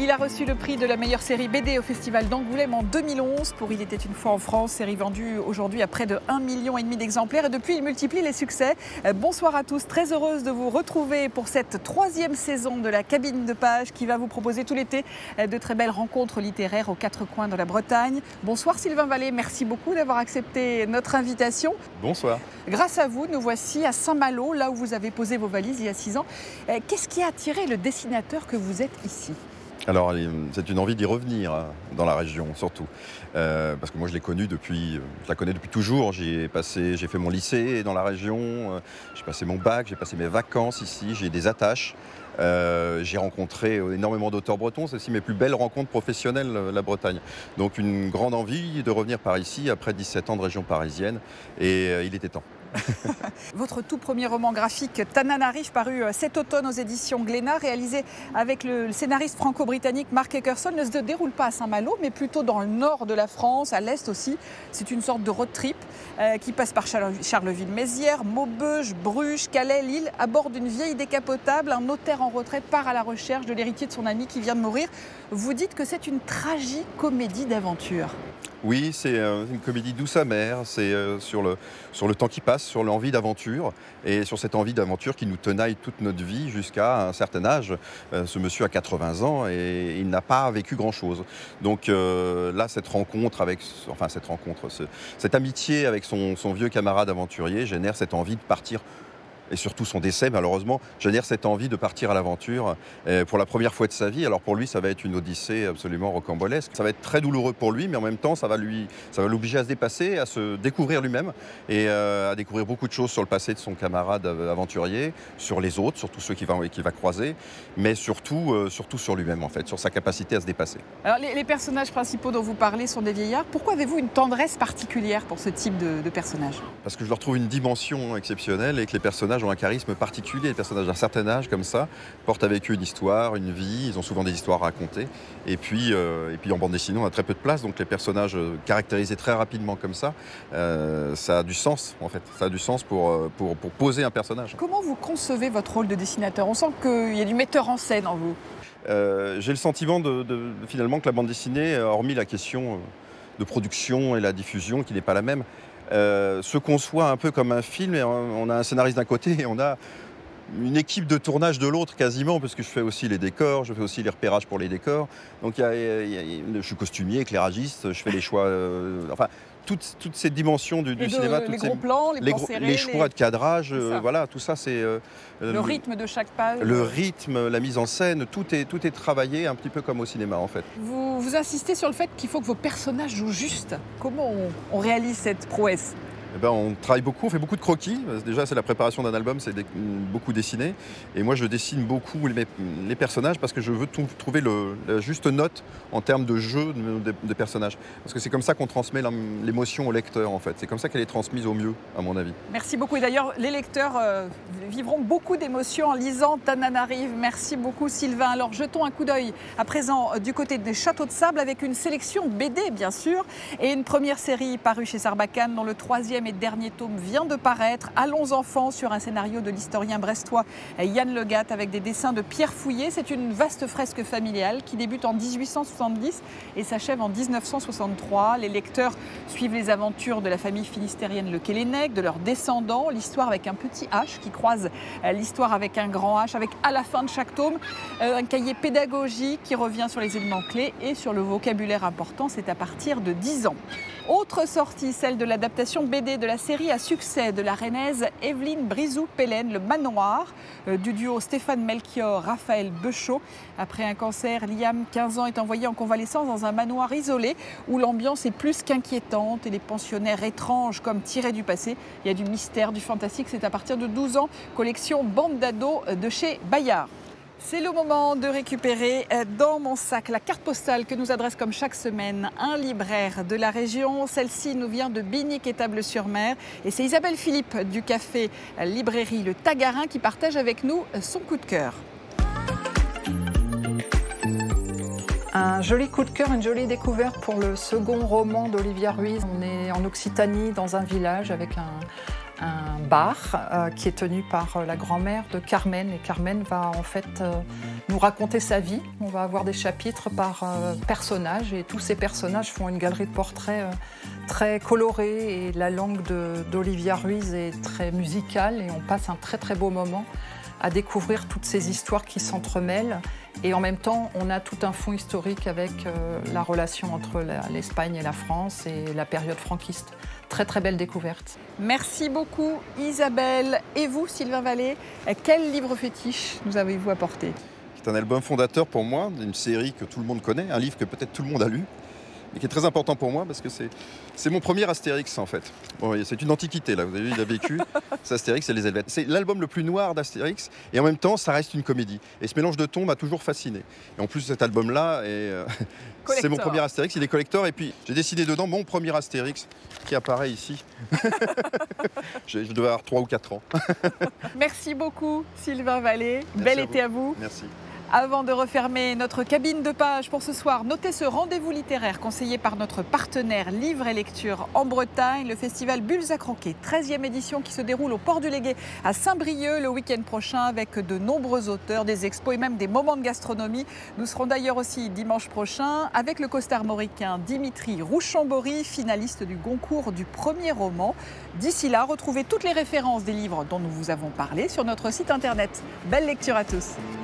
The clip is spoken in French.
Il a reçu le prix de la meilleure série BD au Festival d'Angoulême en 2011 pour Il était une fois en France, série vendue aujourd'hui à près de 1,5 million d'exemplaires et depuis il multiplie les succès. Bonsoir à tous, très heureuse de vous retrouver pour cette 3e saison de la Cabine de Page qui va vous proposer tout l'été de très belles rencontres littéraires aux 4 coins de la Bretagne. Bonsoir Sylvain Vallée, merci beaucoup d'avoir accepté notre invitation. Bonsoir. Grâce à vous, nous voici à Saint-Malo, là où vous avez posé vos valises il y a 6 ans. Qu'est-ce qui a attiré le dessinateur que vous êtes ici ? Alors, c'est une envie d'y revenir dans la région, surtout. Parce que moi, je la connais depuis toujours. J'ai fait mon lycée dans la région, j'ai passé mon bac, j'ai passé mes vacances ici, j'ai des attaches. J'ai rencontré énormément d'auteurs bretons, c'est aussi mes plus belles rencontres professionnelles, la Bretagne. Donc, une grande envie de revenir par ici après 17 ans de région parisienne. Et il était temps. Votre tout premier roman graphique, Tananarive, paru cet automne aux éditions Glénat, réalisé avec le scénariste franco-britannique Mark Eckerson, ne se déroule pas à Saint-Malo, mais plutôt dans le nord de la France, à l'est aussi. C'est une sorte de road trip qui passe par Charleville-Mézières, Maubeuge, Bruges, Calais, Lille, à bord d'une vieille décapotable. Un notaire en retraite part à la recherche de l'héritier de son ami qui vient de mourir. Vous dites que c'est une tragicomédie d'aventure. Oui, c'est une comédie douce amère, c'est sur le temps qui passe, sur l'envie d'aventure, et sur cette envie d'aventure qui nous tenaille toute notre vie jusqu'à un certain âge. Ce monsieur a 80 ans et il n'a pas vécu grand-chose. Donc là, cette amitié avec son vieux camarade aventurier génère cette envie de partir. Et surtout son décès, malheureusement, génère cette envie de partir à l'aventure pour la première fois de sa vie. Alors pour lui, ça va être une odyssée absolument rocambolesque. Ça va être très douloureux pour lui, mais en même temps, ça va l'obliger à se dépasser, à se découvrir lui-même et à découvrir beaucoup de choses sur le passé de son camarade aventurier, sur les autres, sur tous ceux qu'il va croiser, mais surtout sur lui-même, en fait, sur sa capacité à se dépasser. Alors les personnages principaux dont vous parlez sont des vieillards. Pourquoi avez-vous une tendresse particulière pour ce type de personnage ? Parce que je leur trouve une dimension exceptionnelle et que les personnages ont un charisme particulier. Les personnages d'un certain âge, comme ça, portent avec eux une histoire, une vie. Ils ont souvent des histoires à raconter. Et puis en bande dessinée, on a très peu de place. Donc les personnages caractérisés très rapidement comme ça, ça a du sens, en fait. Ça a du sens pour poser un personnage. Comment vous concevez votre rôle de dessinateur ? On sent qu'il y a du metteur en scène en vous. J'ai le sentiment finalement que la bande dessinée, hormis la question de production et la diffusion, qui n'est pas la même, se conçoit un peu comme un film et on a un scénariste d'un côté et on a une équipe de tournage de l'autre quasiment, parce que je fais aussi les décors, je fais aussi les repérages pour les décors. Donc je suis costumier, éclairagiste, je fais les choix, toutes ces dimensions du cinéma, les gros plans, les plans serrés, les choix de cadrage, voilà, tout ça c'est le rythme de chaque page. Le rythme, la mise en scène, tout est travaillé un petit peu comme au cinéma en fait. Vous insistez sur le fait qu'il faut que vos personnages jouent juste. Comment on réalise cette prouesse ? On travaille beaucoup, on fait beaucoup de croquis. Déjà, c'est la préparation d'un album, c'est beaucoup dessiner. Et moi, je dessine beaucoup les personnages parce que je veux trouver la juste note en termes de jeu des personnages. Parce que c'est comme ça qu'on transmet l'émotion au lecteur, en fait. C'est comme ça qu'elle est transmise au mieux, à mon avis. Merci beaucoup. Et d'ailleurs, les lecteurs vivront beaucoup d'émotions en lisant Tananarive. Merci beaucoup, Sylvain. Alors, jetons un coup d'œil à présent du côté des Châteaux de Sable avec une sélection BD, bien sûr, et une première série parue chez Sarbacane dont le 3e et dernier tome vient de paraître. Allons enfants, sur un scénario de l'historien brestois Yann Legat avec des dessins de Pierre Fouillé. C'est une vaste fresque familiale qui débute en 1870 et s'achève en 1963. Les lecteurs suivent les aventures de la famille finistérienne Le Quélénec, de leurs descendants, l'histoire avec un petit H qui croise l'histoire avec un grand H, avec à la fin de chaque tome un cahier pédagogique qui revient sur les éléments clés et sur le vocabulaire important. C'est à partir de 10 ans. Autre sortie, celle de l'adaptation BD de la série à succès de la rennaise Evelyne Brizou-Pellen, Le Manoir, du duo Stéphane Melchior-Raphaël Beuchot. Après un cancer, Liam, 15 ans, est envoyé en convalescence dans un manoir isolé où l'ambiance est plus qu'inquiétante et les pensionnaires étranges comme tirés du passé. Il y a du mystère, du fantastique, c'est à partir de 12 ans, collection Bande d'ados de chez Bayard. C'est le moment de récupérer dans mon sac la carte postale que nous adresse comme chaque semaine un libraire de la région. Celle-ci nous vient de Binic-Étable-sur-Mer et c'est Isabelle Philippe du café librairie Le Tagarin qui partage avec nous son coup de cœur. Un joli coup de cœur, une jolie découverte pour le second roman d'Olivia Ruiz. On est en Occitanie, dans un village avec un bar qui est tenu par la grand-mère de Carmen. Et Carmen va en fait nous raconter sa vie. On va avoir des chapitres par personnage et tous ces personnages font une galerie de portraits très colorée. Et la langue d'Olivia Ruiz est très musicale et on passe un très très beau moment à découvrir toutes ces histoires qui s'entremêlent. Et en même temps, on a tout un fond historique avec la relation entre l'Espagne et la France et la période franquiste. Très très belle découverte. Merci beaucoup Isabelle. Et vous, Sylvain Vallée, quel livre fétiche nous avez-vous apporté? C'est un album fondateur pour moi d'une série que tout le monde connaît, un livre que peut-être tout le monde a lu, et qui est très important pour moi parce que c'est mon premier Astérix en fait. Bon, c'est une antiquité là, vous avez vu, il a vécu. C'est Astérix et les Helvètes. C'est l'album le plus noir d'Astérix et en même temps ça reste une comédie. Et ce mélange de tons m'a toujours fasciné. Et en plus cet album-là, c'est mon premier Astérix, il est collector et puis j'ai dessiné dedans mon premier Astérix qui apparaît ici. Je devais avoir 3 ou 4 ans. Merci beaucoup Sylvain Vallée. Bel été à vous. Merci. Avant de refermer notre cabine de page pour ce soir, notez ce rendez-vous littéraire conseillé par notre partenaire Livre et Lecture en Bretagne, le festival Bulles à croquer, 13e édition qui se déroule au Port du Légué à Saint-Brieuc le week-end prochain avec de nombreux auteurs, des expos et même des moments de gastronomie. Nous serons d'ailleurs aussi dimanche prochain avec le costarmoricain Dimitri Rouchambori, finaliste du Goncourt du premier roman. D'ici là, retrouvez toutes les références des livres dont nous vous avons parlé sur notre site internet. Belle lecture à tous.